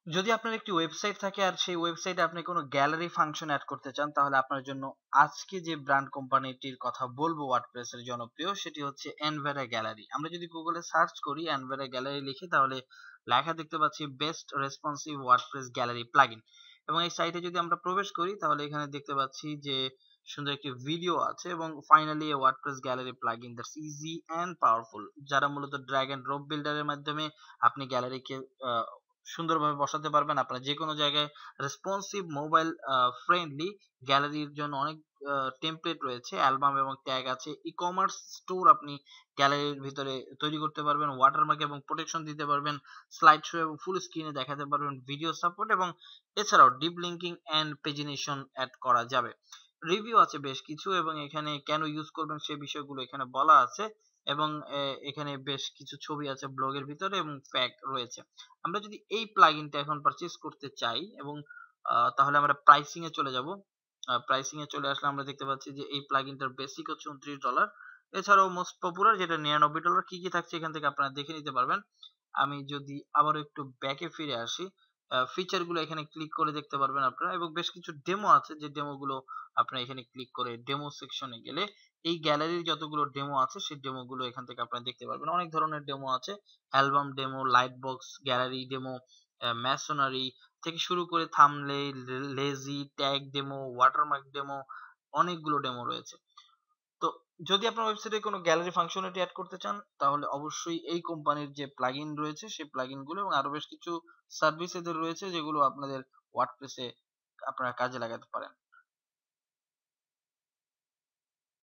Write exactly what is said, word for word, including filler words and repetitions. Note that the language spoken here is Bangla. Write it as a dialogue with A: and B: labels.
A: যদি আপনার একটি ওয়েবসাইট থাকে আর সেই ওয়েবসাইটে আপনি কোনো গ্যালারি ফাংশন অ্যাড করতে চান, তাহলে আপনার জন্য আজকে যে ব্র্যান্ড কোম্পানিটির কথা বলবো ওয়ার্ডপ্রেস এর জনপ্রিয়, সেটি হচ্ছে এনভেরা গ্যালারি। আমরা যদি গুগলে সার্চ করি এনভেরা গ্যালারি লিখি, তাহলে লেখা দেখতে পাচ্ছি best responsive WordPress gallery plugin. এবং এই সাইটে যদি আমরা প্রবেশ করি, তাহলে এখানে দেখতে পাচ্ছি যে সুন্দর একটি ভিডিও আছে এবং finally a WordPress gallery plugin that's easy and powerful, যারা মূলত ড্র্যাগ এন্ড ড্রপ বিল্ডারের মাধ্যমে আপনি গ্যালারিকে সুন্দরভাবে বসাতে পারবেন আপনার যে কোনো জায়গায়। রেসপন্সিভ মোবাইল ফ্রেন্ডলি গ্যালারির জন্য অনেক টেমপ্লেট রয়েছে, অ্যালবাম এবং ট্যাগ আছে। ই কমার্স স্টোর আপনি গ্যালারির ভিতরে তৈরি করতে পারবেন, ওয়াটারমার্ক এবং প্রোটেকশন দিতে পারবেন, স্লাইড শো এবং ফুল স্ক্রিনে দেখাতে পারবেন, ভিডিও সাপোর্ট, এবং এছাড়াও deep linking and pagination add করা যাবে। রিভিউ আছে বেশ কিছু এবং এখানে কেন ইউজ করবেন সেই বিষয়গুলো এখানে বলা আছে। এবং এখানে বেশ কিছু ছবি আছে ব্লগের ভিতরে এবং ফ্যাক্ট রয়েছে। আমরা যদি এই প্লাগইনটা এখন পারচেজ করতে চাই এবং তাহলে আমরা প্রাইসিং এ চলে যাব। প্রাইসিং এ চলে আসলে আমরা দেখতে পাচ্ছি যে এই প্লাগইনটার বেসিক হচ্ছে উনত্রিশ ডলার। এছাড়াও মোস্ট পপুলার যেটা নিরানব্বই ডলার। কি কি থাকছে এখান থেকে আপনারা দেখে নিতে পারবেন। আমি যদি আবারও একটু ব্যাকে ফিরে আসি, ফিচার গুলো এখানে ক্লিক করে দেখতে পারবেন আপনারা, এবং বেশ কিছু ডেমো আছে যে ডেমো গুলো আপনারা এখানে ক্লিক করে ডেমো সেকশনে গেলে এই গ্যালারির যতগুলো ডেমো আছে সেই ডেমো গুলো এখান থেকে আপনারা দেখতে পারবেন। অনেক ধরনের ডেমো আছে, album demo, light box gallery demo, masonry থেকে শুরু করে thumbnail, lazy, tag demo, watermark demo, অনেকগুলো ডেমো রয়েছে। তো যদি আপনার ওয়েবসাইটে কোনো গ্যালারি ফাংশনালিটি অ্যাড করতে চান, তাহলে অবশ্যই এই কোম্পানির যে প্লাগইন রয়েছে সেই প্লাগইন গুলো এবং আরো বেশ কিছু সার্ভিস এদের রয়েছে যেগুলো আপনাদের ওয়ার্ডপ্রেসে আপনারা কাজে লাগাতে পারেন।